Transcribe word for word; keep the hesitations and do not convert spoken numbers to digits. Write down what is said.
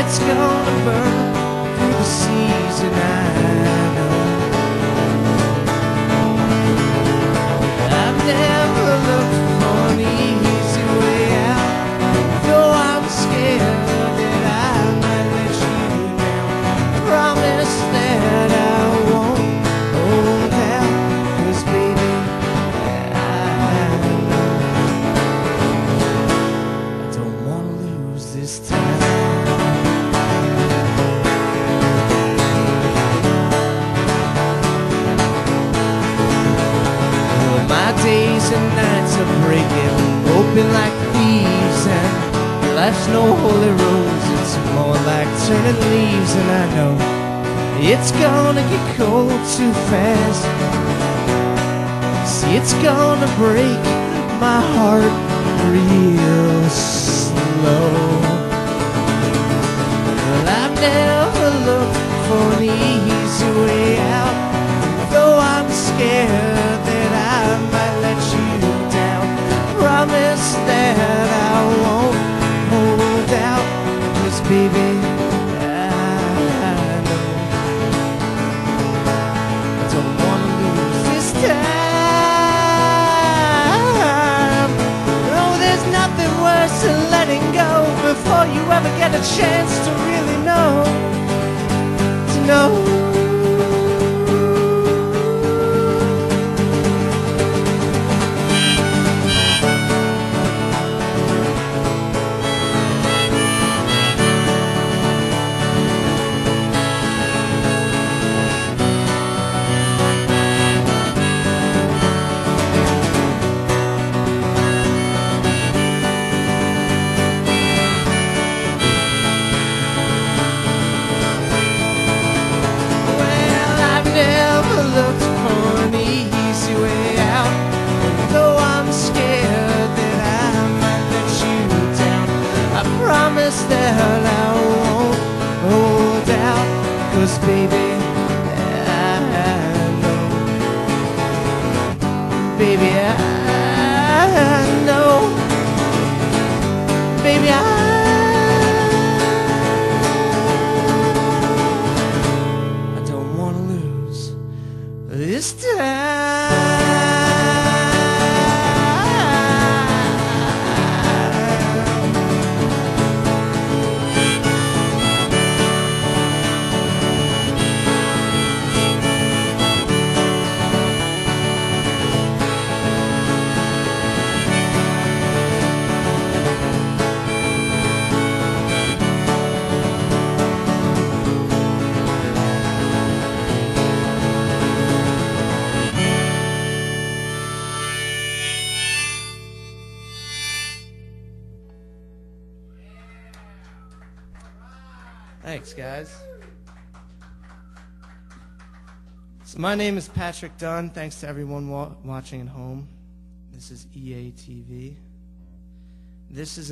it's gonna burn through the season, I know. I've never looked for an easy way out, though I'm scared that I might let you down. Promise that I won't hold out, 'cause baby, I know I don't wanna lose this time. Days and nights are breaking open like thieves, and life's no holy rose, it's more like turning leaves. And I know it's gonna get cold too fast. See, it's gonna break my heart real slow. Well, I've never looked for an easy way out, though I'm scared that I might let you down. Promise that I won't hold out, 'cause baby, I know I don't wanna lose this time. No, there's nothing worse than letting go before you ever get a chance to really know, to know. That I won't hold out, 'cause baby, I know, baby, I know, baby, I I don't wanna lose this time. Thanks, guys. So my name is Patrick Dunn. Thanks to everyone wa watching at home. This is E A T V. This is